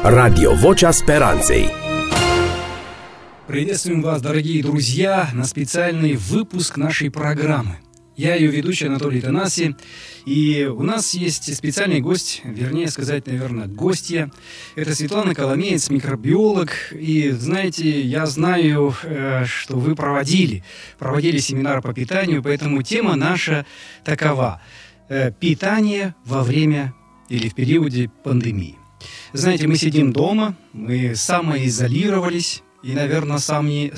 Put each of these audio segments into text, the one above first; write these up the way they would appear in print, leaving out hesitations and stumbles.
Radio Vocea Speranței. Приветствуем вас, дорогие друзья, на специальный выпуск нашей программы. Я ее ведущий Анатолий Танаси, и у нас есть специальный гость, вернее сказать, наверное, гостья. Это Светлана Коломеец, микробиолог. И, знаете, я знаю, что вы проводили семинар по питанию, поэтому тема наша такова. Питание во время или в периоде пандемии. Знаете, мы сидим дома, мы самоизолировались, и, наверное, сами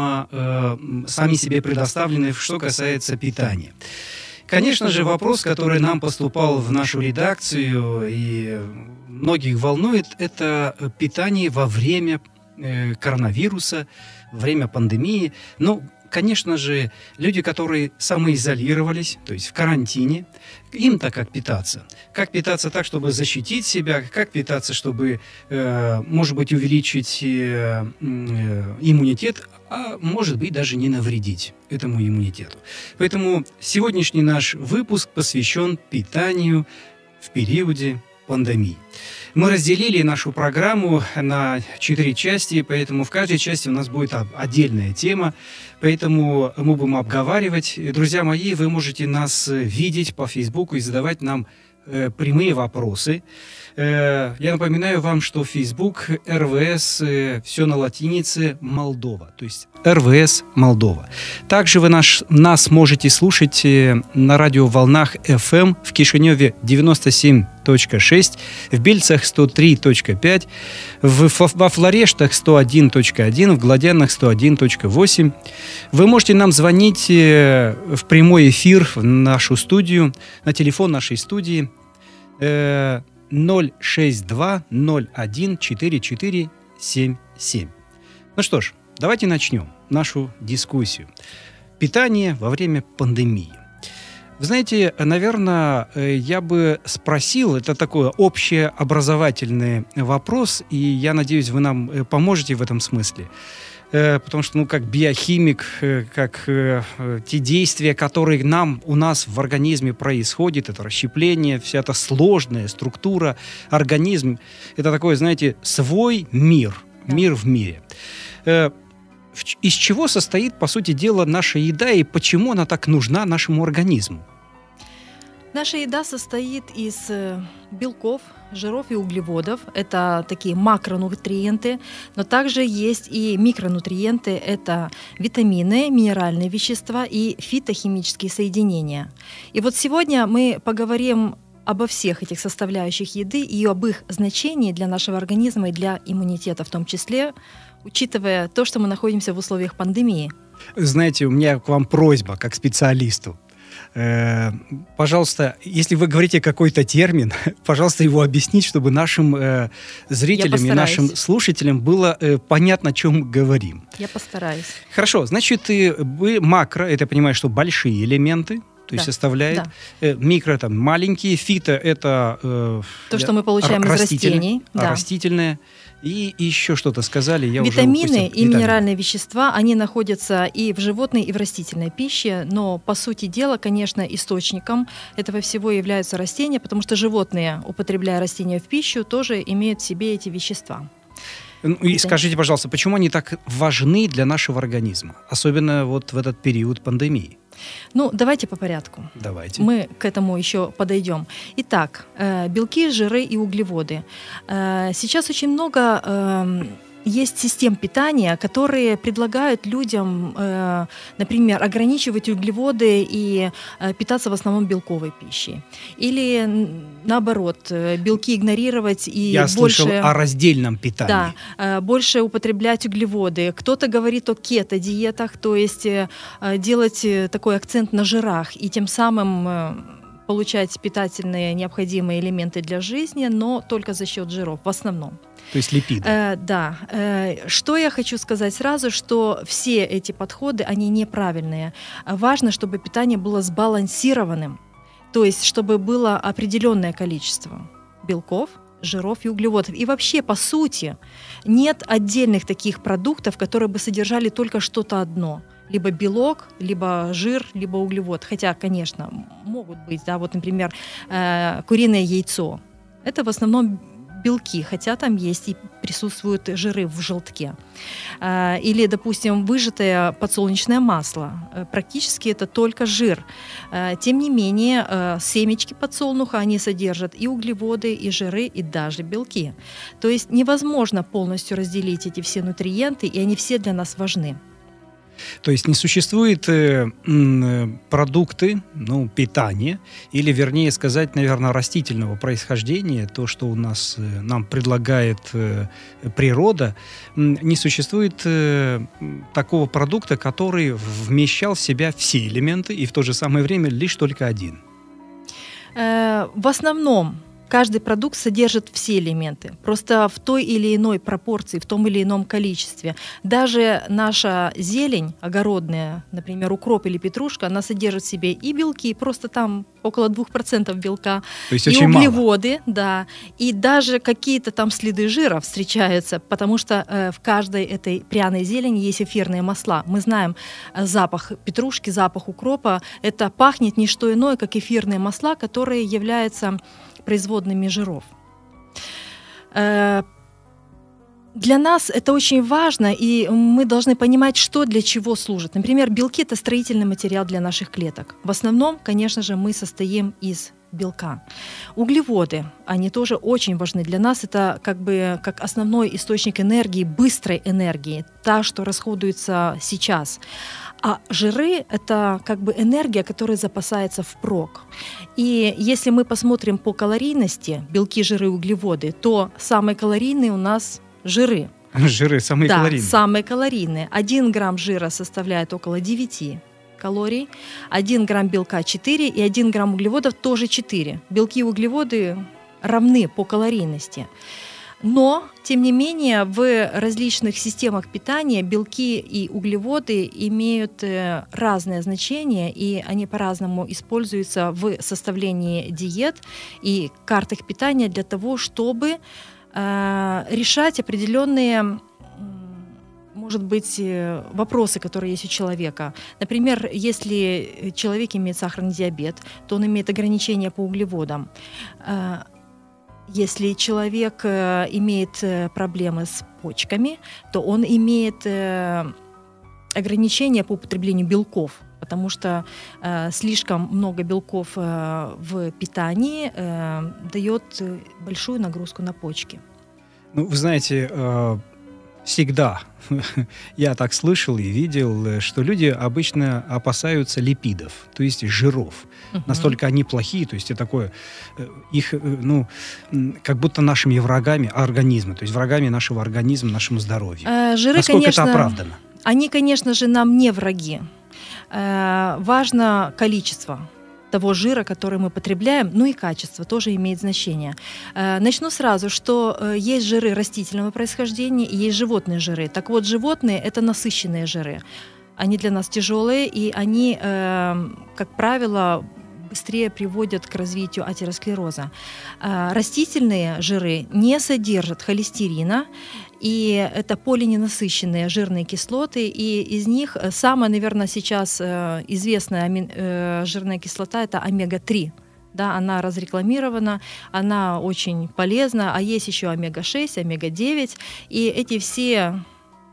себе предоставлены, что касается питания. Конечно же, вопрос, который нам поступал в нашу редакцию и многих волнует, это питание во время коронавируса, во время пандемии. Ну, конечно же, люди, которые самоизолировались, то есть в карантине, им-то как питаться? Как питаться так, чтобы защитить себя? Как питаться, чтобы, может быть, увеличить иммунитет, а может быть, даже не навредить этому иммунитету? Поэтому сегодняшний наш выпуск посвящен питанию в периоде пандемии. Мы разделили нашу программу на 4 части, поэтому в каждой части у нас будет отдельная тема, поэтому мы будем обговаривать. Друзья мои, вы можете нас видеть по Фейсбуку и задавать нам прямые вопросы. Я напоминаю вам, что Facebook РВС, все на латинице, Молдова, то есть РВС Молдова. Также вы нас можете слушать на радиоволнах FM в Кишиневе 97.6, в Бельцах 103.5, во Флорештах 101.1, в Гладянах 101.8. Вы можете нам звонить в прямой эфир в нашу студию, на телефон нашей студии 062-01-4477. Ну что ж, давайте начнем нашу дискуссию. Питание во время пандемии. Вы знаете, наверное, я бы спросил, это такой общеобразовательный вопрос, и я надеюсь, вы нам поможете в этом смысле. Потому что, как биохимик, как те действия, которые у нас в организме происходят, это расщепление, вся эта сложная структура, организм, это такой, знаете, свой мир, мир в мире. Из чего состоит, по сути дела, наша еда и почему она так нужна нашему организму? Наша еда состоит из белков, жиров и углеводов. Это такие макронутриенты, но также есть и микронутриенты. Это витамины, минеральные вещества и фитохимические соединения. И вот сегодня мы поговорим обо всех этих составляющих еды и об их значении для нашего организма и для иммунитета в том числе, учитывая то, что мы находимся в условиях пандемии. Знаете, у меня к вам просьба, как специалисту. Пожалуйста, если вы говорите какой-то термин, пожалуйста, его объяснить, чтобы нашим зрителям и нашим слушателям было понятно, о чем мы говорим. Я постараюсь. Хорошо, значит, макро, это я понимаю, что большие элементы, то есть составляет. Да. Микро, там, маленькие, фито, это то, что мы получаем из растений. Растительное. И еще что-то сказали, я витамины уже и минеральные вещества, они находятся и в животной, и в растительной пище, но, по сути дела, конечно, источником этого всего являются растения, потому что животные, употребляя растения в пищу, тоже имеют в себе эти вещества. И скажите, пожалуйста, почему они так важны для нашего организма, особенно вот в этот период пандемии? Ну, давайте по порядку. Давайте. Мы к этому еще подойдем. Итак, белки, жиры и углеводы. Сейчас очень много есть систем питания, которые предлагают людям, например, ограничивать углеводы и питаться в основном белковой пищей. Или, наоборот, белки игнорировать и Я больше... слышал о раздельном питании. Да, больше употреблять углеводы. Кто-то говорит о кето-диетах, то есть делать такой акцент на жирах и тем самым получать питательные необходимые элементы для жизни, но только за счет жиров в основном. То есть липиды. Да. Что я хочу сказать сразу, что все эти подходы, они неправильные. Важно, чтобы питание было сбалансированным, то есть чтобы было определенное количество белков, жиров и углеводов. И вообще, по сути, нет отдельных таких продуктов, которые бы содержали только что-то одно. Либо белок, либо жир, либо углевод. Хотя, конечно, могут быть, да, вот, например, куриное яйцо. Это в основном белки, хотя там есть и присутствуют жиры в желтке. Или, допустим, выжатое подсолнечное масло. Практически это только жир. Тем не менее, семечки подсолнуха, они содержат и углеводы, и жиры, и даже белки. То есть невозможно полностью разделить эти все нутриенты, и они все для нас важны. То есть не существует продукты, питания, или, вернее сказать, наверное, растительного происхождения, то, что у нас нам предлагает природа, не существует такого продукта, который вмещал в себя все элементы и в то же самое время лишь только один. В основном каждый продукт содержит все элементы, просто в той или иной пропорции, в том или ином количестве. Даже наша зелень огородная, например, укроп или петрушка, она содержит в себе и белки, просто там около 2% белка, то есть и очень углеводы, мало. да, и даже какие-то там следы жира встречаются, потому что в каждой этой пряной зелени есть эфирные масла. Мы знаем запах петрушки, запах укропа, это пахнет не что иное, как эфирные масла, которые являются производными жиров. Для нас это очень важно, и мы должны понимать, что для чего служит. Например, белки – это строительный материал для наших клеток. В основном, конечно же, мы состоим из белка. Углеводы, они тоже очень важны для нас. Это как основной источник энергии, быстрой энергии, та, что расходуется сейчас. А жиры – это энергия, которая запасается впрок. И если мы посмотрим по калорийности, белки, жиры, углеводы, то самые калорийные у нас жиры. Жиры самые калорийные? Да, самые калорийные. 1 грамм жира составляет около 9 калорий, 1 грамм белка 4 и 1 грамм углеводов тоже 4. Белки и углеводы равны по калорийности. Но, тем не менее, в различных системах питания белки и углеводы имеют разное значение, и они по-разному используются в составлении диет и картах питания для того, чтобы решать определенные, может быть, вопросы, которые есть у человека. Например, если человек имеет сахарный диабет, то он имеет ограничения по углеводам. Если человек имеет проблемы с почками, то он имеет ограничения по употреблению белков, потому что слишком много белков в питании дает большую нагрузку на почки. Вы знаете, всегда я так слышал и видел, что люди обычно опасаются липидов, то есть жиров. Настолько они плохие, то есть это такое, их, как будто нашими врагами организма, то есть врагами нашего организма, нашему здоровью. Жиры, насколько конечно, это оправдано? Они, конечно же, нам не враги. Важно количество того жира, который мы потребляем, и качество тоже имеет значение. Начну сразу, что есть жиры растительного происхождения и есть животные жиры. Так вот, животные – это насыщенные жиры. Они для нас тяжелые, и они, как правило, быстрее приводят к развитию атеросклероза. Растительные жиры не содержат холестерина, и это полиненасыщенные жирные кислоты, и из них самая, наверное, сейчас известная жирная кислота – это омега-3. Да, она разрекламирована, она очень полезна, а есть еще омега-6, омега-9, и эти все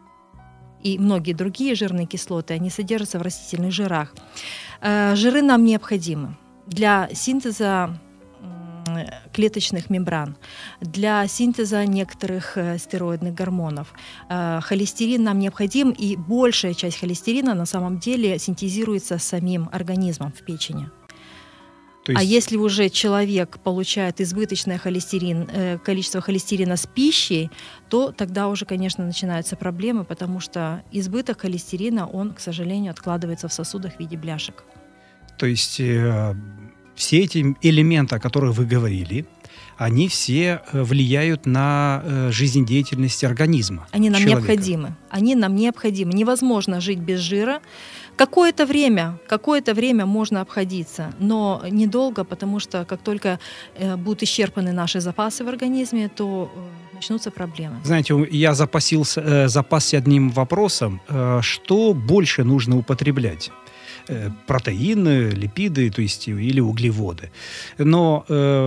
и многие другие жирные кислоты, они содержатся в растительных жирах. Жиры нам необходимы для синтеза клеточных мембран, для синтеза некоторых стероидных гормонов. Холестерин нам необходим, и большая часть холестерина на самом деле синтезируется самим организмом в печени. А если уже человек получает избыточное количество холестерина с пищей, то тогда уже, конечно, начинаются проблемы, потому что избыток холестерина, он, к сожалению, откладывается в сосудах в виде бляшек. То есть все эти элементы, о которых вы говорили, они все влияют на жизнедеятельность организма. Они нам человека. необходимы. Они нам необходимы. Невозможно жить без жира. Какое-то время можно обходиться, но недолго, потому что как только будут исчерпаны наши запасы в организме, то начнутся проблемы. Знаете, я запасся одним вопросом. Что больше нужно употреблять? протеины, липиды, то есть или углеводы. Но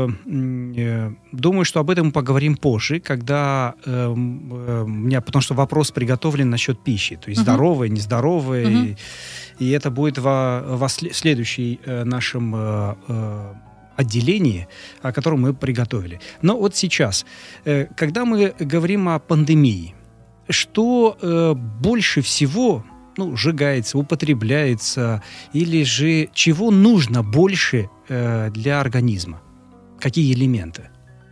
думаю, что об этом мы поговорим позже, когда у меня, потому что вопрос приготовлен насчет пищи, то есть здоровая, нездоровая, и это будет в следующей нашем отделении, о котором мы приготовили. Но вот сейчас, когда мы говорим о пандемии, что больше всего сжигается, употребляется, или же чего нужно больше для организма? Какие элементы?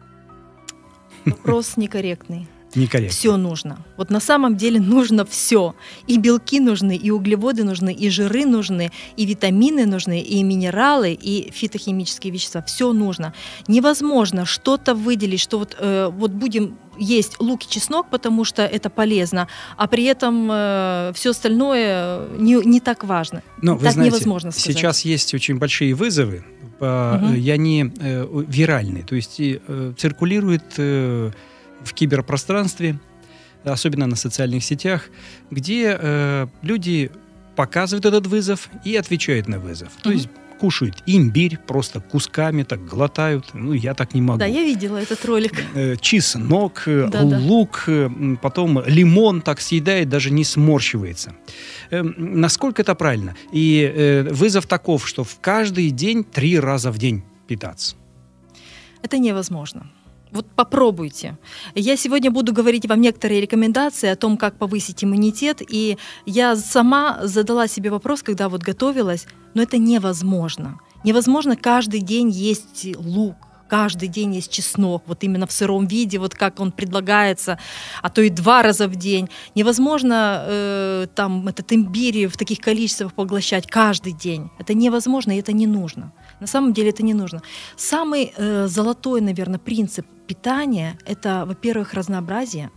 Вопрос некорректный. Некорректно. Все нужно. Вот на самом деле нужно все. И белки нужны, и углеводы нужны, и жиры нужны, и витамины нужны, и минералы, и фитохимические вещества. Все нужно. Невозможно что-то выделить, что вот будем есть лук и чеснок, потому что это полезно, а при этом все остальное не так важно. Но, так вы знаете, невозможно сказать. Сейчас есть очень большие вызовы, и они виральные, то есть циркулируют в киберпространстве, особенно на социальных сетях, где люди показывают этот вызов и отвечают на вызов. То есть кушают имбирь просто кусками, так глотают. Я так не могу. Да, я видела этот ролик. Чеснок, лук, потом лимон так съедает, даже не сморщивается. Насколько это правильно? И вызов таков, что в каждый день 3 раза в день питаться. Это невозможно. Вот попробуйте. Я сегодня буду говорить вам некоторые рекомендации о том, как повысить иммунитет. И я сама задала себе вопрос, когда вот готовилась, но это невозможно. Невозможно каждый день есть лук, каждый день есть чеснок, вот именно в сыром виде, вот как он предлагается, а то и 2 раза в день. Невозможно там этот имбирь в таких количествах поглощать каждый день. Это невозможно, и это не нужно. На самом деле это не нужно. Самый золотой, наверное, принцип питания – это, во-первых, разнообразие.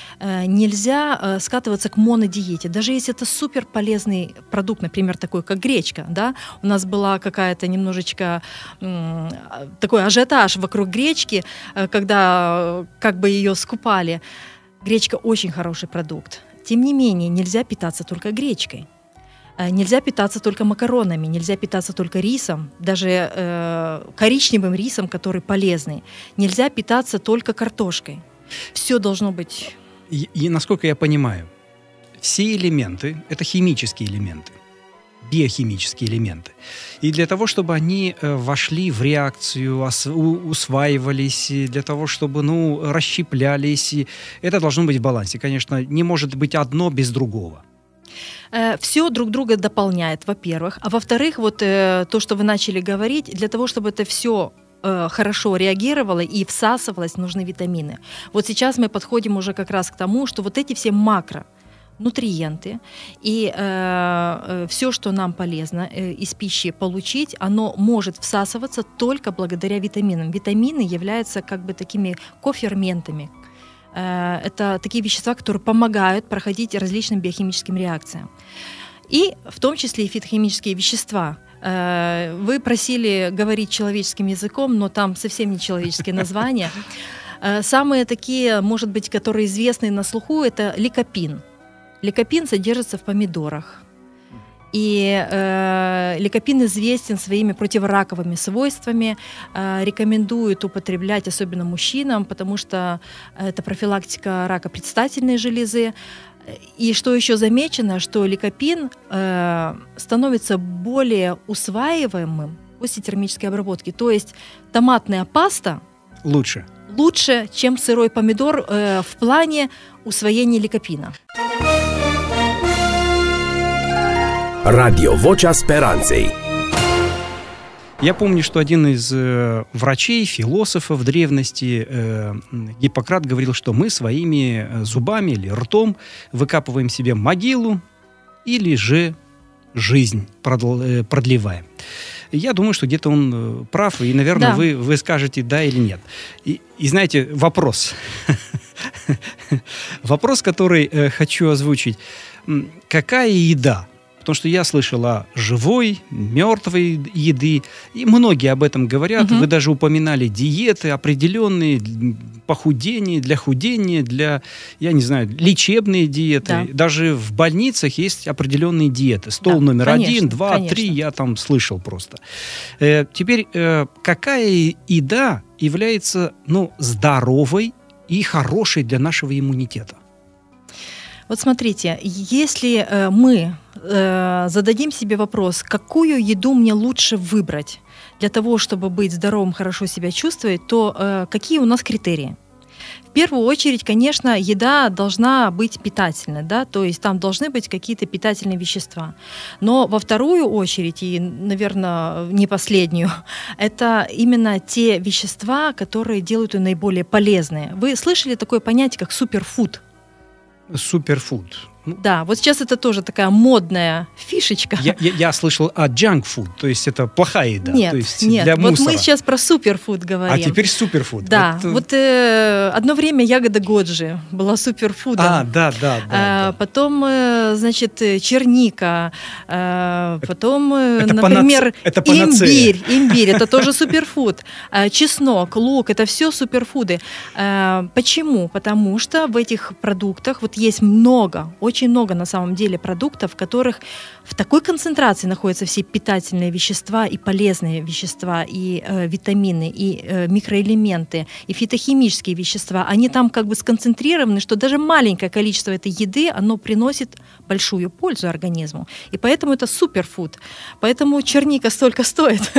Нельзя скатываться к монодиете. Даже если это супер полезный продукт, например, такой, как гречка. Да? У нас была какая-то немножечко такой ажиотаж вокруг гречки, когда как бы ее скупали. Гречка очень хороший продукт. Тем не менее, нельзя питаться только гречкой. Нельзя питаться только макаронами, нельзя питаться только рисом, даже коричневым рисом, который полезный. Нельзя питаться только картошкой. Все должно быть... И насколько я понимаю, все элементы – это химические элементы, биохимические элементы. И для того, чтобы они вошли в реакцию, усваивались, для того, чтобы расщеплялись, это должно быть в балансе. Конечно, не может быть одно без другого. Все друг друга дополняет, во-первых. А во-вторых, вот то, что вы начали говорить, для того, чтобы это все хорошо реагировало и всасывалось, нужны витамины. Вот сейчас мы подходим уже как раз к тому, что вот эти все макронутриенты и все, что нам полезно из пищи получить, оно может всасываться только благодаря витаминам. Витамины являются как бы такими коферментами. Это такие вещества, которые помогают проходить различным биохимическим реакциям. И в том числе и фитохимические вещества. Вы просили говорить человеческим языком, но там совсем не человеческие названия. Самые такие, может быть, которые известны на слуху, это ликопин. Ликопин содержится в помидорах. И ликопин известен своими противораковыми свойствами, рекомендуют употреблять особенно мужчинам, потому что это профилактика рака предстательной железы. И что еще замечено, что ликопин становится более усваиваемым после термической обработки. То есть томатная паста лучше, чем сырой помидор в плане усвоения ликопина. Radio Vocea Speranței. Я помню, что один из врачей, философов древности, Гиппократ, говорил, что мы своими зубами или ртом выкапываем себе могилу или же жизнь продлеваем. Я думаю, что где-то он прав, и, наверное, да. вы скажете да или нет. И знаете, вопрос. Вопрос, который хочу озвучить. Какая еда? Потому что я слышал о живой, мертвой еды, и многие об этом говорят. Вы даже упоминали диеты определенные, похудения, для худения, для, я не знаю, лечебные диеты. Да. Даже в больницах есть определенные диеты. Стол Да, номер конечно, 1, 2, конечно. 3, я там слышал просто. Теперь, какая еда является, здоровой и хорошей для нашего иммунитета? Вот смотрите, если мы зададим себе вопрос, какую еду мне лучше выбрать для того, чтобы быть здоровым, хорошо себя чувствовать, то какие у нас критерии? В первую очередь, конечно, еда должна быть питательной, да, то есть там должны быть какие-то питательные вещества. Но во вторую очередь, и, наверное, не последнюю, это именно те вещества, которые делают ее наиболее полезной. Вы слышали такое понятие, как суперфуд? Суперфуд. Да, вот сейчас это тоже такая модная фишечка. Я слышал о junk food, то есть это плохая еда. Нет, то есть нет. Для вот мусора. мы сейчас про суперфуд говорим. А теперь суперфуд. Да, одно время ягода Годжи была суперфудом. Да. Потом, значит, черника, потом, это например, это панацея. имбирь, это тоже суперфуд. Чеснок, лук, это все суперфуды. Почему? Потому что в этих продуктах вот есть очень много на самом деле продуктов, в которых в такой концентрации находятся все питательные вещества и полезные вещества, и витамины, и микроэлементы, и фитохимические вещества. Они там как бы сконцентрированы, что даже маленькое количество этой еды, оно приносит большую пользу организму. И поэтому это суперфуд. Поэтому черника столько стоит.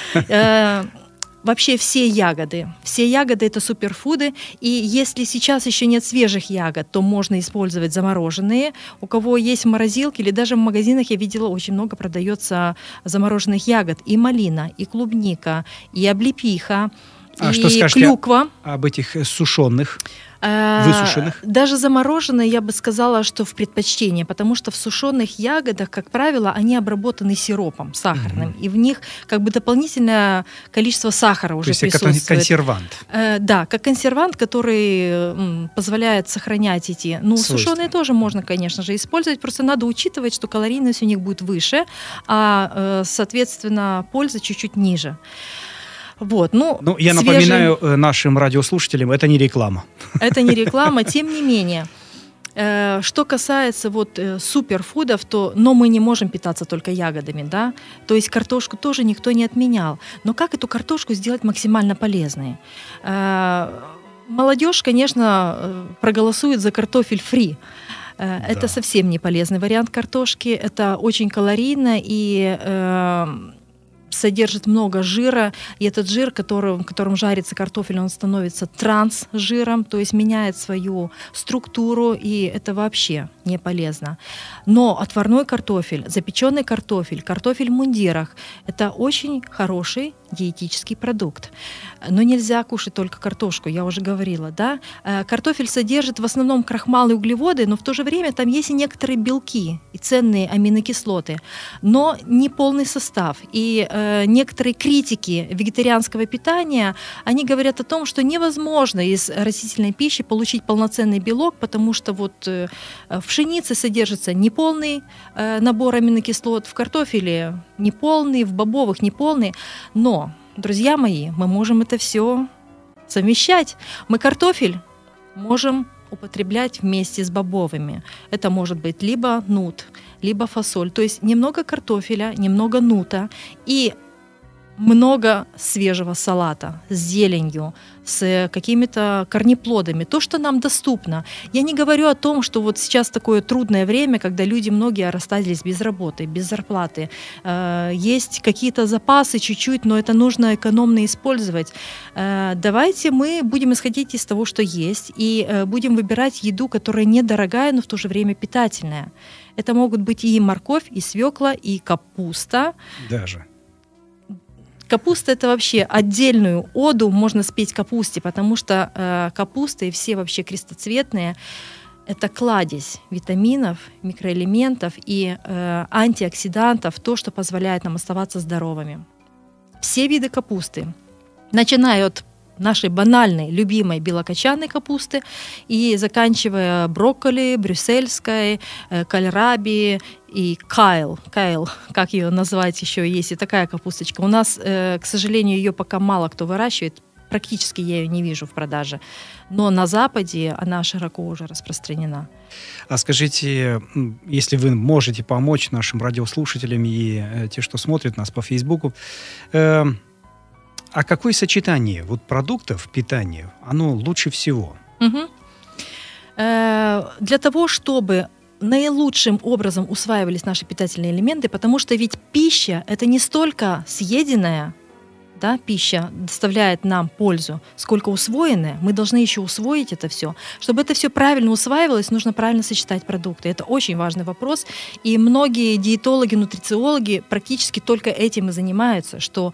Вообще все ягоды это суперфуды, и если сейчас еще нет свежих ягод, то можно использовать замороженные. У кого есть в морозилке или даже в магазинах, я видела, очень много продается замороженных ягод. И малина, и клубника, и облепиха, и что скажете клюква. Об этих сушеных? Высушенных? Даже замороженные, я бы сказала, что в предпочтении, потому что в сушеных ягодах, как правило, они обработаны сиропом сахарным, и в них как бы дополнительное количество сахара уже присутствует. То есть как консервант? Да, как консервант, который позволяет сохранять эти. Сушеные тоже можно, конечно же, использовать, просто надо учитывать, что калорийность у них будет выше, а, соответственно, польза чуть-чуть ниже. Вот, я напоминаю нашим радиослушателям, это не реклама. Это не реклама, тем не менее. Что касается суперфудов, но мы не можем питаться только ягодами, да? То есть картошку тоже никто не отменял. Но как эту картошку сделать максимально полезной? Молодежь, конечно, проголосует за картофель фри. Это совсем не полезный вариант картошки. Это очень калорийно и содержит много жира, и этот жир, которым жарится картофель, он становится трансжиром, то есть меняет свою структуру, и это вообще не полезно. Но отварной картофель, запеченный картофель, картофель в мундирах – это очень хороший диетический продукт. Но нельзя кушать только картошку, я уже говорила, да? Картофель содержит в основном крахмал и углеводы, но в то же время там есть и некоторые белки и ценные аминокислоты, но не полный состав. И некоторые критики вегетарианского питания, они говорят о том, что невозможно из растительной пищи получить полноценный белок, потому что в пшенице содержится неполный набор аминокислот, в картофеле неполный, в бобовых неполный, но друзья мои, мы можем это все совмещать. Мы картофель можем употреблять вместе с бобовыми. Это может быть либо нут, либо фасоль. То есть немного картофеля, немного нута и много свежего салата с зеленью, с какими-то корнеплодами, то, что нам доступно. Я не говорю о том, что вот сейчас такое трудное время, когда люди многие расстались без работы, без зарплаты. Есть какие-то запасы чуть-чуть, но это нужно экономно использовать. Давайте мы будем исходить из того, что есть, и будем выбирать еду, которая недорогая, но в то же время питательная. Это могут быть и морковь, и свекла, и капуста. Даже. Капуста – это вообще отдельную оду можно спеть капусте, потому что капуста и все вообще крестоцветные – это кладезь витаминов, микроэлементов и антиоксидантов, то, что позволяет нам оставаться здоровыми. Все виды капусты, начиная от нашей банальной, любимой белокочанной капусты и заканчивая брокколи, брюссельской, кальраби и кайл, как ее назвать еще, есть и такая капусточка. У нас, к сожалению, ее пока мало кто выращивает, практически я ее не вижу в продаже. Но на Западе она широко уже распространена. А скажите, если вы можете помочь нашим радиослушателям и те, что смотрят нас по Фейсбуку, а какое сочетание вот продуктов питания, оно лучше всего? Для того, чтобы наилучшим образом усваивались наши питательные элементы, потому что ведь пища — это не столько съеденная, да, пища доставляет нам пользу, сколько усвоенная. Мы должны еще усвоить это все. Чтобы это все правильно усваивалось, нужно правильно сочетать продукты. Это очень важный вопрос. И многие диетологи, нутрициологи практически только этим и занимаются, что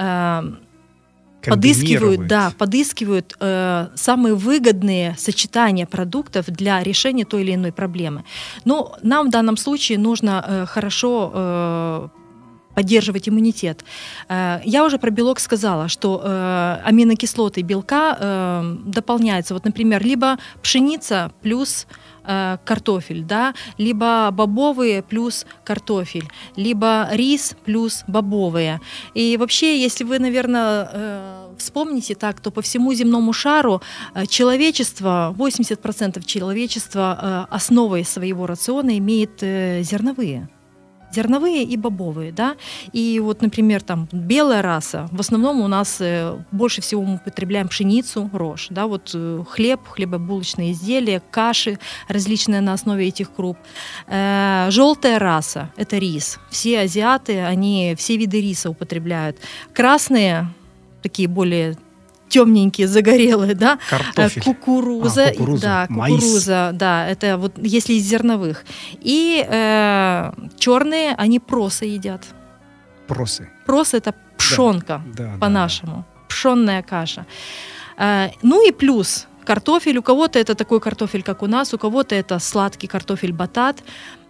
подыскивают самые выгодные сочетания продуктов для решения той или иной проблемы. Но нам в данном случае нужно хорошо поддерживать иммунитет. Я уже про белок сказала, что аминокислоты белка дополняются. Вот, например, либо пшеница плюс картофель, да, либо бобовые плюс картофель, либо рис плюс бобовые. И вообще, если вы, наверное, вспомните так, то по всему земному шару человечество, 80% человечества основой своего рациона имеет зерновые и бобовые, да, и вот, например, там белая раса, в основном у нас больше всего мы употребляем пшеницу, рожь, да, вот хлеб, хлебобулочные изделия, каши различные на основе этих круп. Желтая раса — это рис, все азиаты, они все виды риса употребляют. Красные, такие более темненькие, загорелые, да, картофель. Кукуруза, майс. Да, это вот если из зерновых. И черные, они просы едят. Просы. Просы — это пшенка, по-нашему, пшенная каша. Ну и плюс картофель. У кого-то это такой картофель, как у нас, у кого-то это сладкий картофель батат.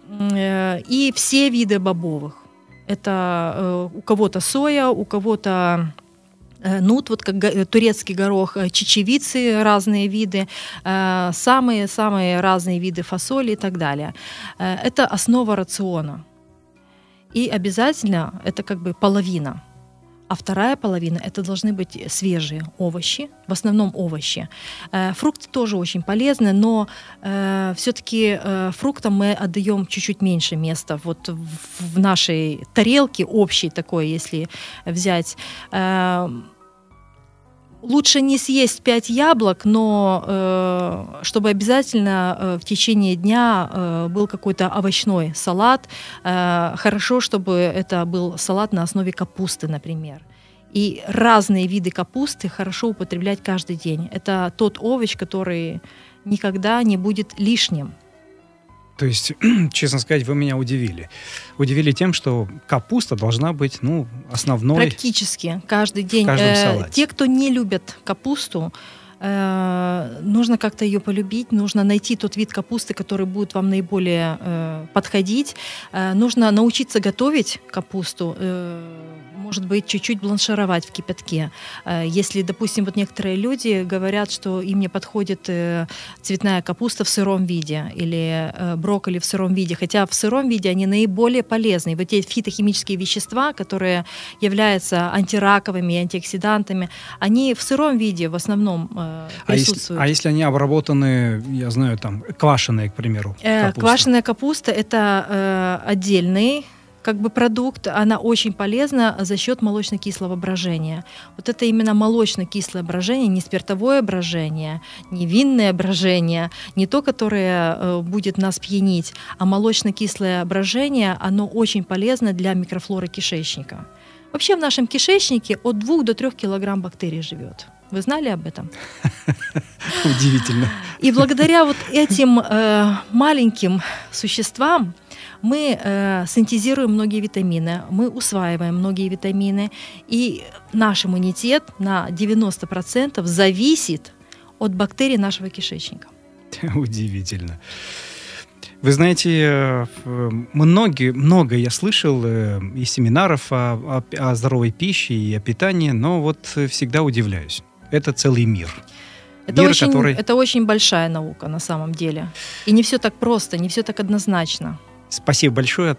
И все виды бобовых. Это у кого-то соя, у кого-то нут, вот как турецкий горох, чечевицы, разные виды, самые разные виды фасоли и так далее. Это основа рациона. И обязательно это как бы половина. А вторая половина — это должны быть свежие овощи, в основном овощи. Фрукты тоже очень полезны, но все-таки фруктам мы отдаем чуть-чуть меньше места. Вот в нашей тарелке общей такой, если взять... Лучше не съесть 5 яблок, но чтобы обязательно в течение дня был какой-то овощной салат. Хорошо, чтобы это был салат на основе капусты, например. И разные виды капусты хорошо употреблять каждый день. Это тот овощ, который никогда не будет лишним. То есть, честно сказать, вы меня удивили. Удивили тем, что капуста должна быть, основной. Практически каждый день. В каждом салате. Те, кто не любят капусту, нужно как-то ее полюбить, нужно найти тот вид капусты, который будет вам наиболее подходить. Нужно научиться готовить капусту, может быть, чуть-чуть бланшировать в кипятке. Если, допустим, вот некоторые люди говорят, что им не подходит цветная капуста в сыром виде или брокколи в сыром виде, хотя в сыром виде они наиболее полезны. Вот те фитохимические вещества, которые являются антираковыми и антиоксидантами, они в сыром виде в основном присутствуют. А если они обработаны, я знаю, там, квашеные, к примеру, капуста? Квашеная капуста — это отдельный продукт, она очень полезна за счет молочно-кислого брожения. Вот это именно молочно-кислое брожение, не спиртовое брожение, не винное брожение, не то, которое будет нас пьянить, а молочно-кислое брожение, оно очень полезно для микрофлоры кишечника. Вообще в нашем кишечнике от 2 до 3 килограмм бактерий живет. Вы знали об этом? Удивительно. И благодаря вот этим маленьким существам мы синтезируем многие витамины, мы усваиваем многие витамины, и наш иммунитет на 90% зависит от бактерий нашего кишечника. Удивительно. Вы знаете, много я слышал из семинаров о здоровой пище и о питании, но вот всегда удивляюсь. Это целый мир. Это очень большая наука на самом деле. И не все так просто, не все так однозначно. Спасибо большое.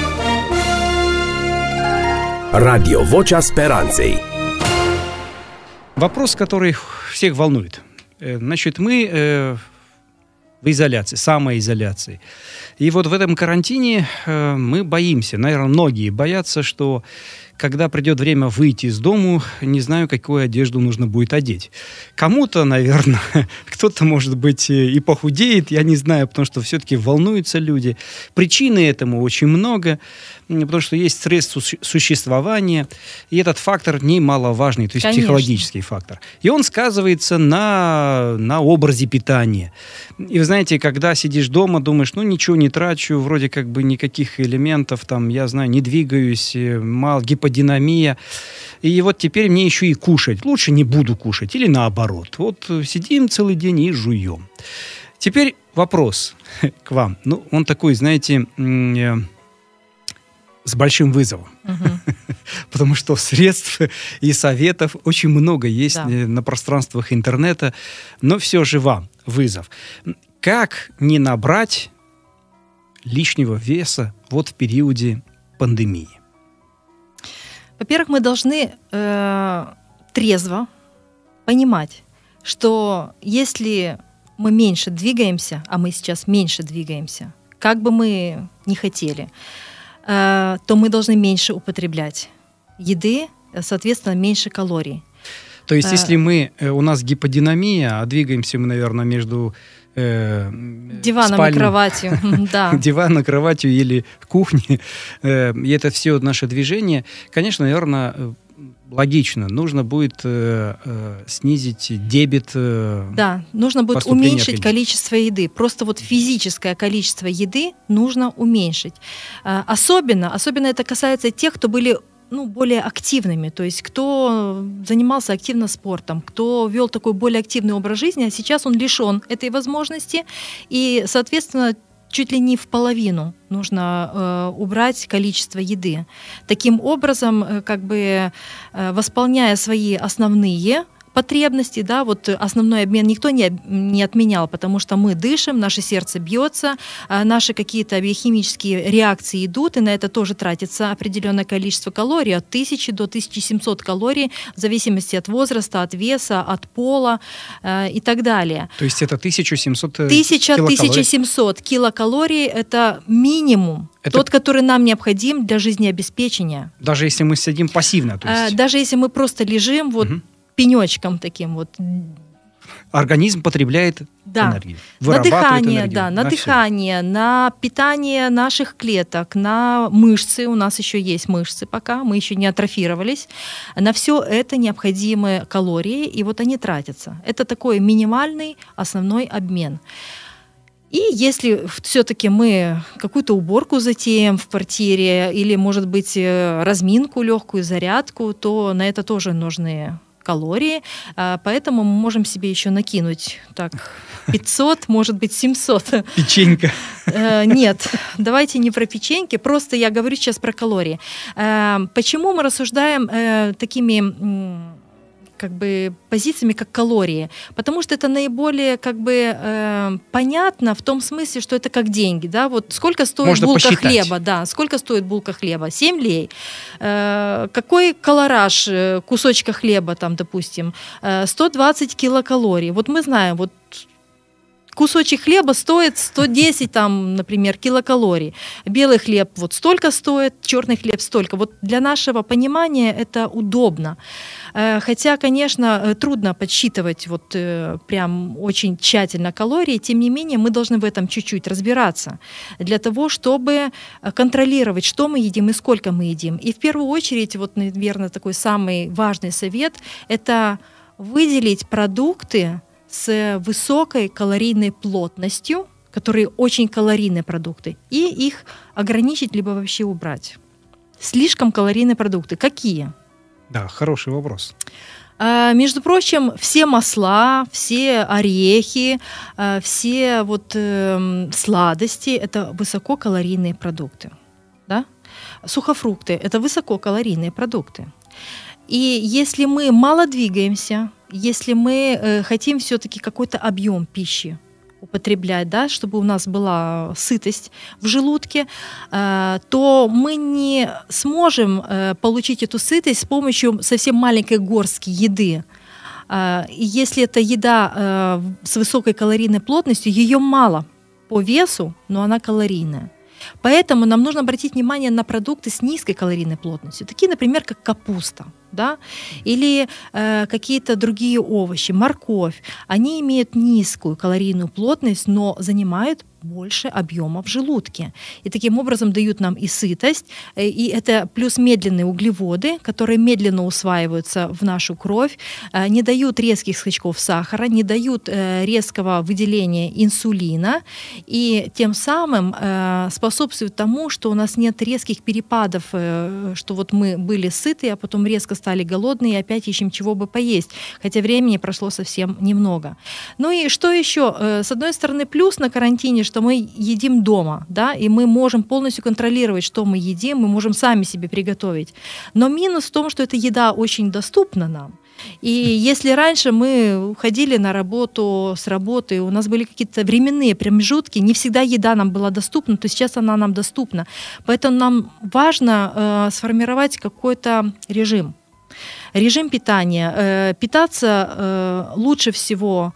Radio Vocea Speranței. Вопрос, который всех волнует. Значит, мы в изоляции, самоизоляции. И вот в этом карантине мы боимся, наверное, многие боятся, что когда придет время выйти из дому, не знаю, какую одежду нужно будет одеть. Кому-то, наверное, кто-то, может быть, и похудеет, я не знаю, потому что все-таки волнуются люди. Причины этому очень много, потому что есть стресс существования, и этот фактор немаловажный, то есть Конечно. Психологический фактор. И он сказывается на образе питания. И вы знаете, когда сидишь дома, думаешь, ну ничего не трачу, вроде как бы никаких элементов, там, я знаю, не двигаюсь, мало, гиподинамия. И вот теперь мне еще и кушать. Лучше не буду кушать. Или наоборот. Вот сидим целый день и жуем. Теперь вопрос к вам. Ну, он такой, знаете, с большим вызовом. Потому что средств и советов очень много есть на пространствах интернета. Но все же вам вызов. Как не набрать лишнего веса вот в периоде пандемии? Во-первых, мы должны трезво понимать, что если мы меньше двигаемся, а мы сейчас меньше двигаемся, как бы мы ни хотели, то мы должны меньше употреблять еды, соответственно, меньше калорий. То есть, если у нас гиподинамия, а двигаемся мы, наверное, между диваном и кроватью. Диваном, кроватью или кухней, и это все наше движение, конечно, наверное, логично. Нужно будет снизить дебет. Да, нужно будет уменьшить количество еды. Просто вот физическое количество еды нужно уменьшить. Особенно это касается тех, кто были более активными, то есть кто занимался активно спортом, кто вел такой более активный образ жизни, а сейчас он лишен этой возможности, и, соответственно, чуть ли не в половину нужно убрать количество еды. Таким образом, как бы восполняя свои основные потребности, да, вот основной обмен никто не отменял, потому что мы дышим, наше сердце бьется, наши какие-то биохимические реакции идут, и на это тоже тратится определенное количество калорий, от 1000 до 1700 калорий, в зависимости от возраста, от веса, от пола и так далее. То есть это 1700 килокалорий? 1700 килокалорий – это минимум. Тот, который нам необходим для жизнеобеспечения. Даже если мы сидим пассивно? То есть... Даже если мы просто лежим, пенечком таким вот. Организм потребляет энергию. На дыхание, на дыхание, на питание наших клеток, на мышцы. У нас еще есть мышцы пока, мы еще не атрофировались. На все это необходимы калории, и вот они тратятся. Это такой минимальный основной обмен. И если все-таки мы какую-то уборку затеем в квартире или, может быть, разминку, легкую зарядку, то на это тоже нужны калории, поэтому мы можем себе еще накинуть 500, может быть, 700. Печенька. Нет, давайте не про печеньки, просто я говорю сейчас про калории. Почему мы рассуждаем такими позициями, как калории? Потому что это наиболее понятно в том смысле, что это как деньги. Да? Вот сколько стоит можно булка посчитать. хлеба? Да, сколько стоит булка хлеба? 7 лей. Какой колораж кусочка хлеба, там, допустим? 120 килокалорий. Вот мы знаем, вот кусочек хлеба стоит 110, там, например, килокалорий. Белый хлеб вот столько стоит, черный хлеб столько. Вот для нашего понимания это удобно. Хотя, конечно, трудно подсчитывать вот прям очень тщательно калории, тем не менее мы должны в этом чуть-чуть разбираться для того, чтобы контролировать, что мы едим и сколько мы едим. И в первую очередь, вот, наверное, такой самый важный совет – это выделить продукты с высокой калорийной плотностью, которые очень калорийные продукты, и их ограничить либо вообще убрать. Слишком калорийные продукты. Какие? Да, хороший вопрос. Между прочим, все масла, все орехи, все сладости – это высококалорийные продукты. Да? Сухофрукты – это высококалорийные продукты. И если мы мало двигаемся, если мы хотим все-таки какой-то объем пищи употреблять, да, чтобы у нас была сытость в желудке, то мы не сможем получить эту сытость с помощью совсем маленькой горстки еды. И если это еда с высокой калорийной плотностью, ее мало по весу, но она калорийная. Поэтому нам нужно обратить внимание на продукты с низкой калорийной плотностью, такие, например, как капуста, да, или какие-то другие овощи, морковь. Они имеют низкую калорийную плотность, но занимают больше объема в желудке. И таким образом дают нам и сытость, и это плюс медленные углеводы, которые медленно усваиваются в нашу кровь, не дают резких скачков сахара, не дают резкого выделения инсулина, и тем самым способствуют тому, что у нас нет резких перепадов, что вот мы были сыты, а потом резко стали голодные и опять ищем чего бы поесть, хотя времени прошло совсем немного. Ну и что еще? С одной стороны, плюс на карантине, что мы едим дома, да, и мы можем полностью контролировать, что мы едим, мы можем сами себе приготовить. Но минус в том, что эта еда очень доступна нам. И если раньше мы ходили на работу, с работы, у нас были какие-то временные промежутки, не всегда еда нам была доступна, то сейчас она нам доступна. Поэтому нам важно сформировать какой-то режим. Режим питания. Питаться лучше всего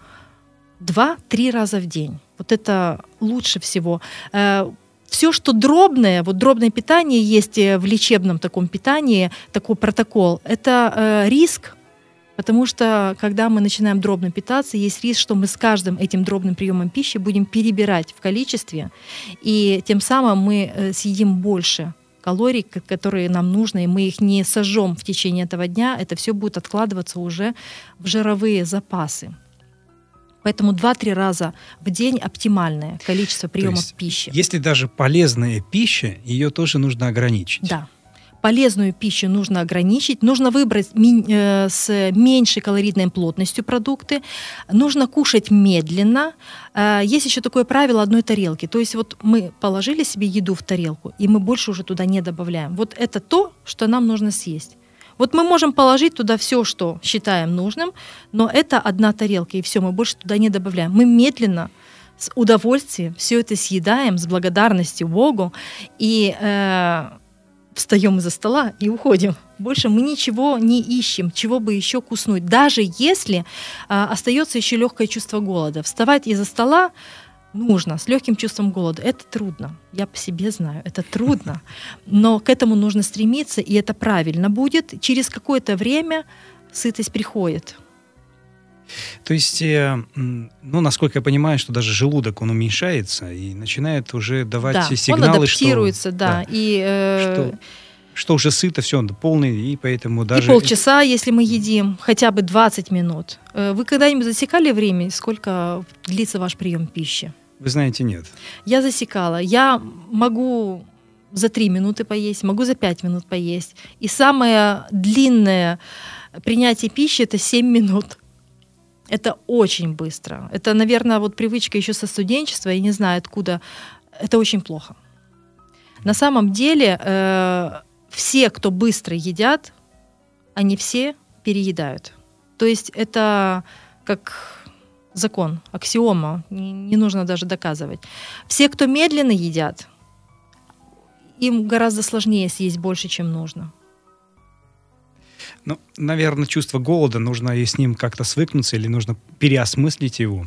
2-3 раза в день. Вот это лучше всего. Все, что дробное, вот дробное питание есть в лечебном таком питании, такой протокол, это риск, потому что когда мы начинаем дробно питаться, есть риск, что мы с каждым этим дробным приемом пищи будем перебирать в количестве, и тем самым мы съедим больше калорий, которые нам нужны, и мы их не сожжем в течение этого дня, это все будет откладываться уже в жировые запасы. Поэтому 2-3 раза в день оптимальное количество приемов пищи. Если даже полезная пища, ее тоже нужно ограничить. Да. Полезную пищу нужно ограничить, нужно выбрать с меньшей калорийной плотностью продукты, нужно кушать медленно. Есть еще такое правило одной тарелки. То есть вот мы положили себе еду в тарелку, и мы больше уже туда не добавляем. Вот это то, что нам нужно съесть. Вот мы можем положить туда все, что считаем нужным, но это одна тарелка, и все, мы больше туда не добавляем. Мы медленно, с удовольствием все это съедаем, с благодарностью Богу, и встаем из-за стола и уходим. Больше мы ничего не ищем, чего бы еще куснуть. Даже если остается еще легкое чувство голода. Вставать из-за стола нужно с легким чувством голода. Это трудно. Я по себе знаю, это трудно. Но к этому нужно стремиться, и это правильно будет. Через какое-то время сытость приходит. То есть, насколько я понимаю, что даже желудок, он уменьшается и начинает уже давать сигналы, он адаптируется, что уже сыто, все, он полный, и поэтому даже... И полчаса, если мы едим, хотя бы 20 минут. Вы когда-нибудь засекали время, сколько длится ваш прием пищи? Вы знаете, нет. Я засекала. Я могу за 3 минуты поесть, могу за 5 минут поесть. И самое длинное принятие пищи – это 7 минут. Это очень быстро. Это, наверное, вот привычка еще со студенчества, я не знаю откуда. Это очень плохо. На самом деле все, кто быстро едят, они все переедают. То есть это как закон, аксиома, не нужно даже доказывать. Все, кто медленно едят, им гораздо сложнее съесть больше, чем нужно. Ну, наверное, чувство голода, нужно и с ним как-то свыкнуться или нужно переосмыслить его?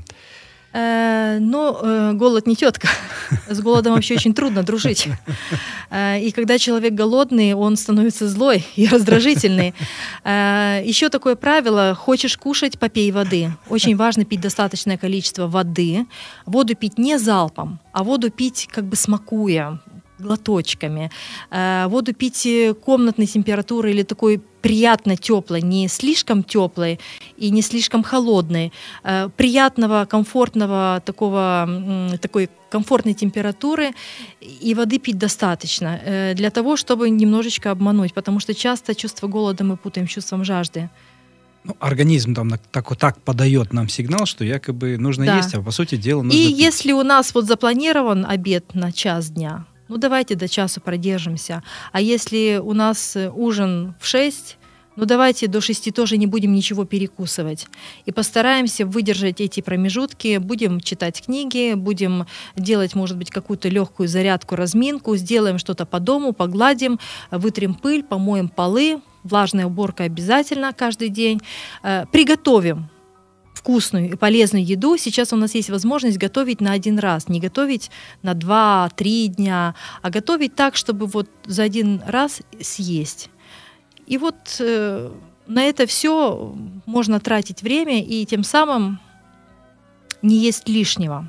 Голод не тетка. С голодом вообще очень трудно дружить. И когда человек голодный, он становится злой и раздражительный. Еще такое правило: хочешь кушать — попей воды. Очень важно пить достаточное количество воды. Воду пить не залпом, а воду пить как бы смакуя, глоточками. Воду пить комнатной температуры или такой приятно теплой, не слишком теплой и не слишком холодной, приятного, комфортного, такой комфортной температуры, и воды пить достаточно для того, чтобы немножечко обмануть, потому что часто чувство голода мы путаем с чувством жажды. Организм там так подает нам сигнал, что якобы нужно есть, а по сути дела нужно И пить. если у нас вот запланирован обед на час дня, давайте до часу продержимся. А если у нас ужин в 6, давайте до 6 тоже не будем ничего перекусывать. И постараемся выдержать эти промежутки. Будем читать книги, будем делать, может быть, какую-то легкую зарядку, разминку, сделаем что-то по дому, погладим, вытрем пыль, помоем полы, влажная уборка обязательно каждый день. Приготовим вкусную и полезную еду. Сейчас у нас есть возможность готовить на один раз, не готовить на 2-3 дня, а готовить так, чтобы вот за один раз съесть. И вот на это все можно тратить время и тем самым не есть лишнего.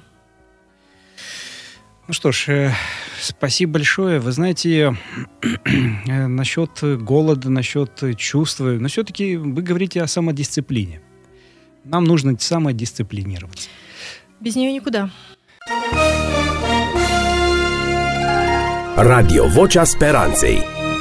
Ну что ж, спасибо большое. Вы знаете, насчет голода, насчет чувства, но все-таки вы говорите о самодисциплине. Нам нужно самодисциплинироваться. Без нее никуда. Radio Vocea Speranței.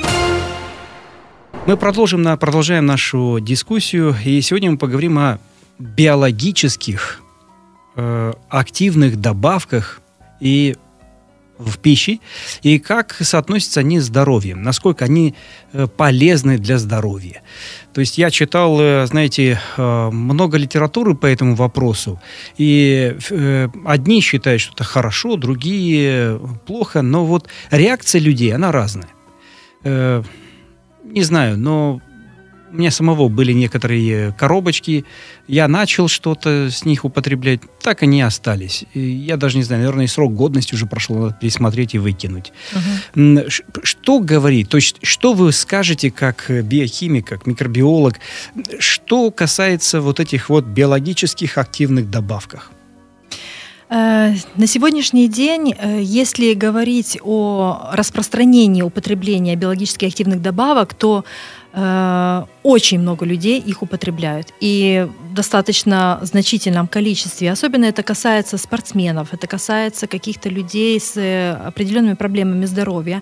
Мы продолжаем нашу дискуссию, и сегодня мы поговорим о биологических активных добавках и в пище, и как соотносятся они с здоровьем, насколько они полезны для здоровья. То есть я читал, знаете, много литературы по этому вопросу, и одни считают, что это хорошо, другие плохо, но вот реакция людей, она разная. Не знаю, но у меня самого были некоторые коробочки, я начал что-то с них употреблять, так они и остались. И я даже не знаю, наверное, и срок годности уже прошел, надо пересмотреть и выкинуть. Что говорит, то есть что вы скажете как биохимик, как микробиолог, что касается вот этих вот биологических активных добавках? На сегодняшний день, если говорить о распространении употребления биологически активных добавок, то очень много людей их употребляют. И в достаточно значительном количестве. Особенно это касается спортсменов, это касается каких-то людей с определенными проблемами здоровья.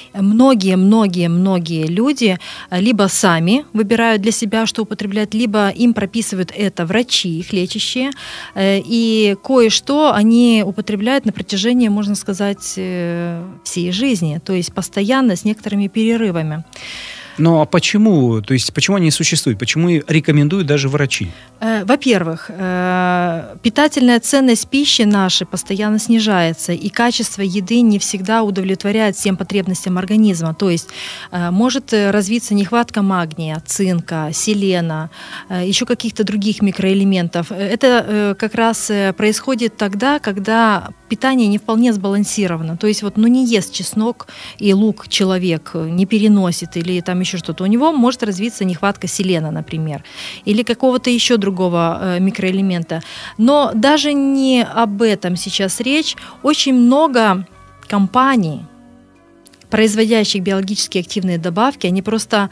Многие люди либо сами выбирают для себя, что употреблять, либо им прописывают это врачи, их лечащие. И кое-что они употребляют на протяжении, можно сказать, всей жизни. То есть постоянно с некоторыми перерывами. Ну а почему? То есть почему они существуют? Почему рекомендуют даже врачи? Во-первых, питательная ценность пищи нашей постоянно снижается, и качество еды не всегда удовлетворяет всем потребностям организма. То есть может развиться нехватка магния, цинка, селена, еще каких-то других микроэлементов. Это как раз происходит тогда, когда питание не вполне сбалансировано. То есть вот, не ест чеснок и лук человек, не переносит или там еще что-то. У него может развиться нехватка селена, например, или какого-то еще другого микроэлемента. Но даже не об этом сейчас речь. Очень много компаний, производящих биологически активные добавки, они просто,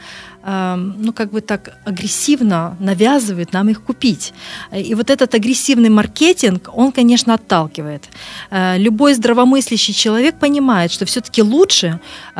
так агрессивно навязывают нам их купить. И вот этот агрессивный маркетинг, он, конечно, отталкивает. Любой здравомыслящий человек понимает, что все-таки лучше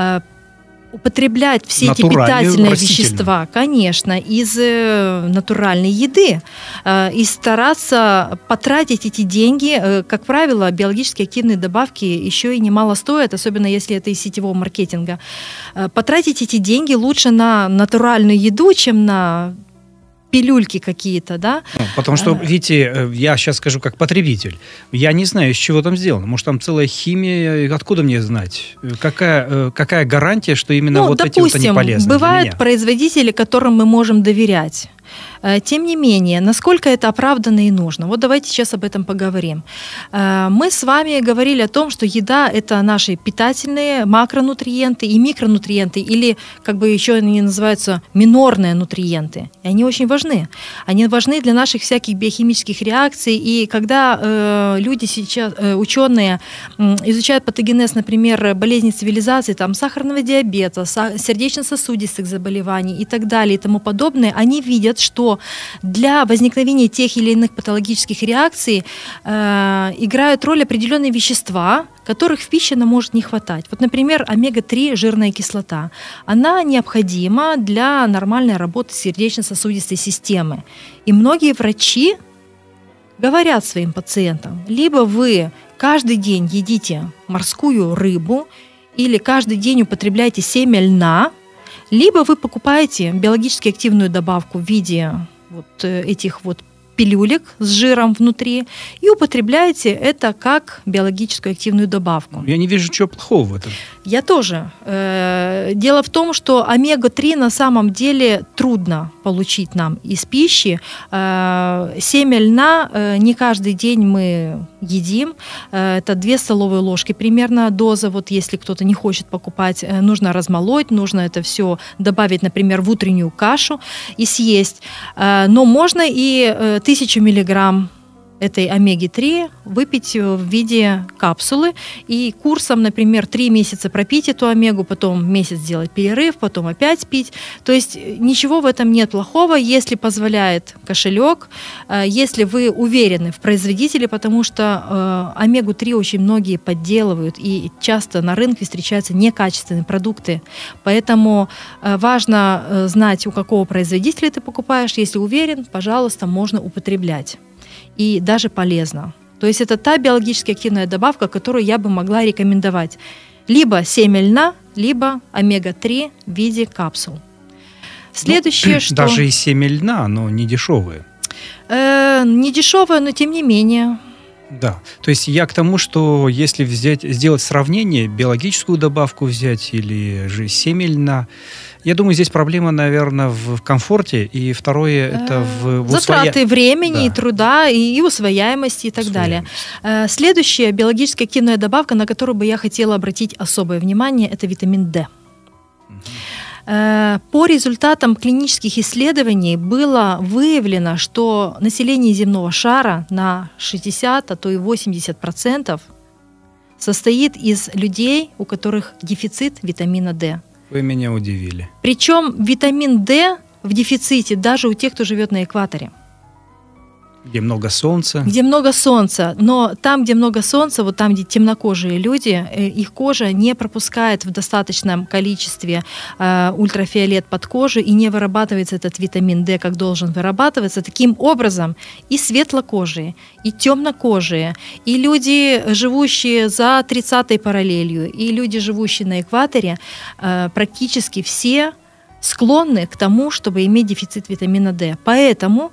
употреблять все эти питательные вещества, конечно, из натуральной еды и стараться потратить эти деньги. Как правило, биологически активные добавки еще и немало стоят, особенно если это из сетевого маркетинга. Потратить эти деньги лучше на натуральную еду, чем на пилюльки какие-то, да? Потому что, видите, я сейчас скажу как потребитель, я не знаю, из чего там сделано. Может, там целая химия, откуда мне знать? Какая гарантия, что именно вот эти вот они полезны? Бывают производители, которым мы можем доверять. Тем не менее, насколько это оправданно и нужно? Вот давайте сейчас об этом поговорим. Мы с вами говорили о том, что еда – это наши питательные макронутриенты и микронутриенты, или, как бы еще они называются, минорные нутриенты. И они очень важны. Они важны для наших всяких биохимических реакций. И когда люди сейчас, ученые, изучают патогенез, например, болезней цивилизации, там, сахарного диабета, сердечно-сосудистых заболеваний и так далее и тому подобное, они видят, что для возникновения тех или иных патологических реакций играют роль определенные вещества, которых в пище нам может не хватать. Вот, например, омега-3 жирная кислота. Она необходима для нормальной работы сердечно-сосудистой системы. И многие врачи говорят своим пациентам, либо вы каждый день едите морскую рыбу, или каждый день употребляете семя льна, либо вы покупаете биологически активную добавку в виде вот этих вот пилюлек с жиром внутри и употребляете это как биологическую активную добавку. Я не вижу ничего плохого в этом. Я тоже. Дело в том, что омега-3 на самом деле трудно получить нам из пищи. Семя льна не каждый день мы едим. Это 2 столовые ложки примерно доза. Вот если кто-то не хочет покупать, нужно размолоть, нужно это все добавить, например, в утреннюю кашу и съесть. Но можно и 1000 миллиграмм этой омеги-3 выпить в виде капсулы и курсом, например, 3 месяца пропить эту омегу, потом месяц сделать перерыв, потом опять пить. То есть ничего в этом нет плохого, если позволяет кошелек, если вы уверены в производителе, потому что омегу-3 очень многие подделывают, и часто на рынке встречаются некачественные продукты. Поэтому важно знать, у какого производителя ты покупаешь. Если уверен, пожалуйста, можно употреблять. И даже полезно. То есть это та биологически активная добавка, которую я бы могла рекомендовать. Либо семя льна, либо омега-3 в виде капсул. Следующее, что... Даже и семя льна, оно не дешевое. Не дешевое, но тем не менее... Да, то есть я к тому, что если сделать сравнение, биологическую добавку взять или же семя льна, я думаю, здесь проблема, наверное, в комфорте, и второе, это в затраты времени, и труда, и усвояемости, и так далее. Следующая биологически активная добавка, на которую бы я хотела обратить особое внимание, это витамин D. По результатам клинических исследований было выявлено, что население земного шара на 60, а то и 80% состоит из людей, у которых дефицит витамина D. Вы меня удивили. Причем витамин D в дефиците даже у тех, кто живет на экваторе. Где много солнца. Где много солнца. Но там, где много солнца, вот там, где темнокожие люди, их кожа не пропускает в достаточном количестве ультрафиолет под кожу и не вырабатывается этот витамин D, как должен вырабатываться. Таким образом, и светлокожие, и темнокожие, и люди, живущие за 30-й параллелью, и люди, живущие на экваторе, практически все склонны к тому, чтобы иметь дефицит витамина D. Поэтому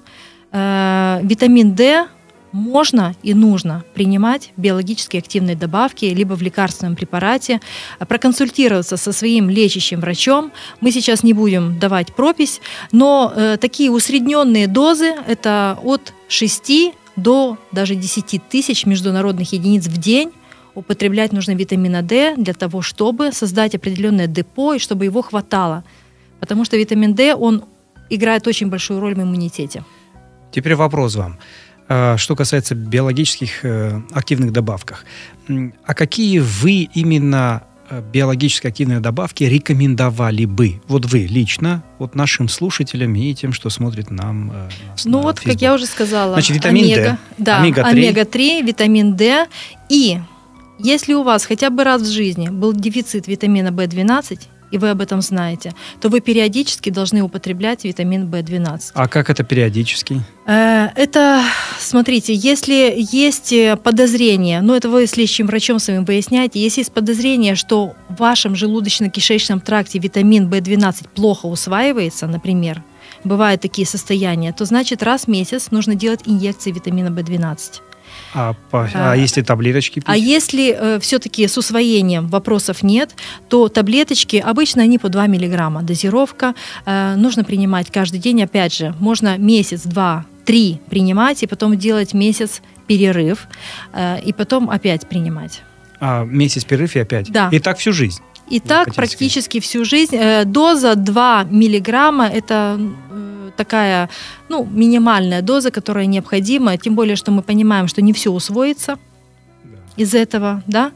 витамин D можно и нужно принимать в биологически активной добавке, либо в лекарственном препарате, проконсультироваться со своим лечащим врачом. Мы сейчас не будем давать пропись, но такие усредненные дозы – это от 6 до даже 10 тысяч международных единиц в день. Употреблять нужно витамина D для того, чтобы создать определенное депо и чтобы его хватало. Потому что витамин D, он играет очень большую роль в иммунитете. Теперь вопрос вам. Что касается биологических активных добавок. А какие вы именно биологически активные добавки рекомендовали бы? Вот вы лично, вот нашим слушателям и тем, что смотрит нам Ну на вот, Facebook. как я уже сказала, значит, витамин D, омега-3, витамин D. И если у вас хотя бы раз в жизни был дефицит витамина В12, и вы об этом знаете, то вы периодически должны употреблять витамин В12. А как это периодически? Это, смотрите, если есть подозрение, это вы с лечащим врачом своим выясняете, если есть подозрение, что в вашем желудочно-кишечном тракте витамин В12 плохо усваивается, например, бывают такие состояния, то значит раз в месяц нужно делать инъекции витамина В12. А если таблеточки пить? А если все-таки с усвоением вопросов нет, то таблеточки, обычно они по 2 миллиграмма. Дозировка нужно принимать каждый день. Опять же, можно месяц, 2, 3 принимать, и потом делать месяц перерыв, и потом опять принимать. Месяц перерыв и опять? Да. И так всю жизнь? И так практически всю жизнь. Доза 2 миллиграмма – это такая минимальная доза, которая необходима, тем более, что мы понимаем, что не все усвоится из этого, да,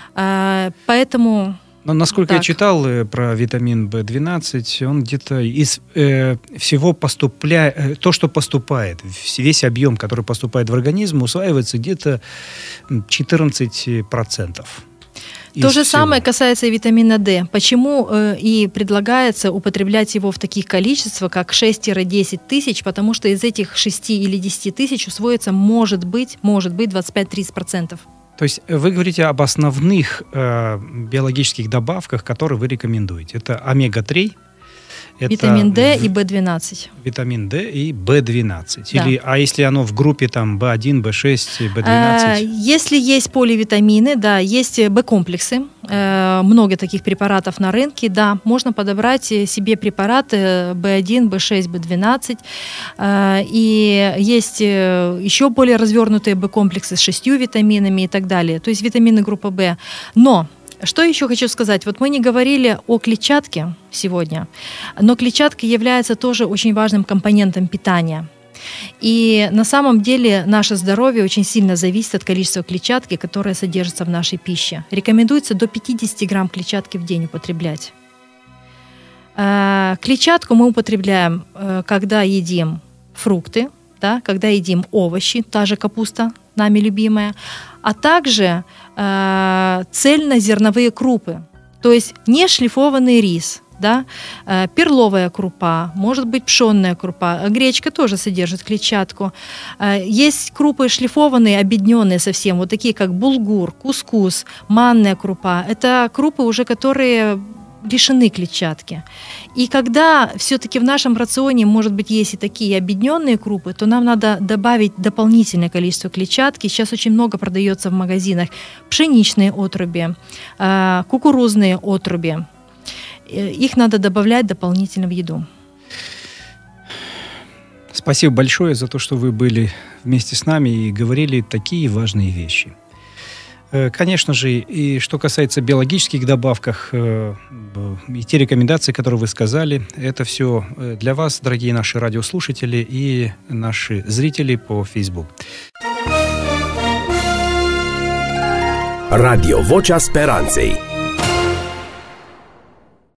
поэтому... Но насколько я читал про витамин В12, он где-то из всего поступает, то, что поступает, весь объем, который поступает в организм, усваивается где-то 14%. То же самое касается и витамина D. Почему и предлагается употреблять его в таких количествах, как 6-10 тысяч, потому что из этих 6 или 10 тысяч усвоится, может быть 25-30%. То есть вы говорите об основных биологических добавках, которые вы рекомендуете. Это омега-3, Это витамин D и B12. Витамин D и B12. Да. Или, а если оно в группе там B1, B6, B12? Если есть поливитамины, да, есть B-комплексы, много таких препаратов на рынке, да, можно подобрать себе препараты B1, B6, B12. И есть еще более развернутые B-комплексы с 6 витаминами и так далее, то есть витамины группы B. Но что еще хочу сказать? Вот мы не говорили о клетчатке сегодня, но клетчатка является тоже очень важным компонентом питания. И на самом деле наше здоровье очень сильно зависит от количества клетчатки, которая содержится в нашей пище. Рекомендуется до 50 грамм клетчатки в день употреблять. Клетчатку мы употребляем, когда едим фрукты, да, когда едим овощи, та же капуста, нами любимая, а также цельнозерновые крупы, то есть не шлифованный рис, да, перловая крупа, может быть пшенная крупа, гречка тоже содержит клетчатку. Есть крупы шлифованные, обедненные совсем, вот такие как булгур, кускус, манная крупа. Это крупы уже, которые лишены клетчатки. И когда все-таки в нашем рационе, может быть, есть и такие обедненные крупы, то нам надо добавить дополнительное количество клетчатки. Сейчас очень много продается в магазинах пшеничные отруби, кукурузные отруби. Их надо добавлять дополнительно в еду. Спасибо большое за то, что вы были вместе с нами и говорили такие важные вещи. Конечно же, и что касается биологических добавок, и те рекомендации, которые вы сказали, это все для вас, дорогие наши радиослушатели и наши зрители по Facebook. Radio Vocea Speranței.